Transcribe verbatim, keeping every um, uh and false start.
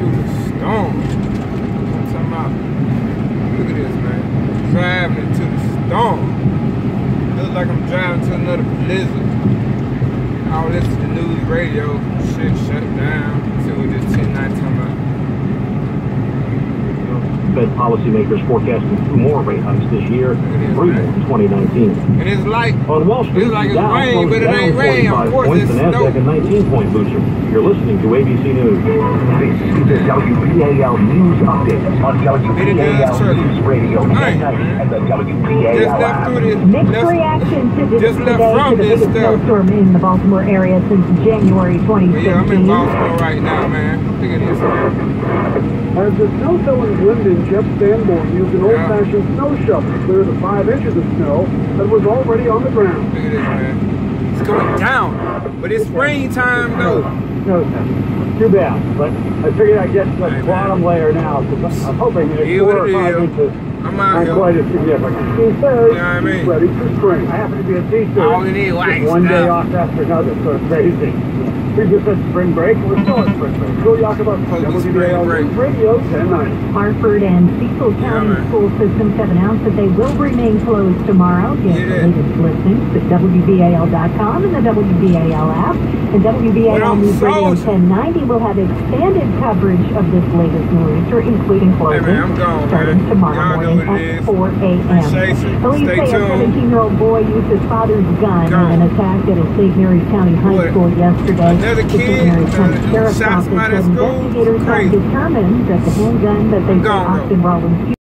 through the storm. I'm talking about, look at this, man. Driving into the storm. Looks like I'm driving to another blizzard. All this is the news, radio, shit shut down. So we just ten night talking about. Fed policymakers forecasting two more rate hikes this year, three more in twenty nineteen. And it's like, on Wall Street, it's like it's Dow rain, but it ain't rain. Of course points, it's the Nasdaq snow. a nineteen point booster. You're listening to A B C News. This is the W B A L News Update on W B A L News Radio at night and the W B A L Just left app. through this. Mixed Just, reaction to this just left today from to the this biggest stuff. snowstorm in the Baltimore area since January twenty Yeah, I'm in fifteen. Baltimore right now, man. Look at this, man. As the snow throwing Linden, Jeff Sanborn used an old-fashioned snow shovel to clear the five inches of snow that was already on the ground. Look at this, man. It's going down, but it's rain time though. No, too bad. But I figured I'd get the Hey, bottom man. layer now because I'm hoping that Yeah, four what or it five is. inches I'm out aren't here. quite as significant. He says You know what I mean? Ready for spring. I happen to be a teacher. All you need wax One day now. off after another, so it's crazy. We just had spring break. We're still in spring break. Go talk about Supposed to be W B A L spring break. Radio ten ninety. Hartford and Cecil County man. school systems have announced that they will remain closed tomorrow. Get Yeah. the latest listings at W B A L dot com and the W B A L app. And W B A But L I'm News Radio frozen. ten ninety will have expanded coverage of this latest news, including Hey, closing, man, I'm gone, starting man. tomorrow Y'all know morning what it at is. four A M Appreciate you. Police Stay say a tuned. seventeen-year-old boy used his father's gun Gone. in an attack at a Saint Mary's County High What? School yesterday. Another The Saint kid, Mary's County uh, Sheriff's shot Office somebody at said school? investigators have Crazy. determined that the handgun that they I'm gone, found though. Austin Rollins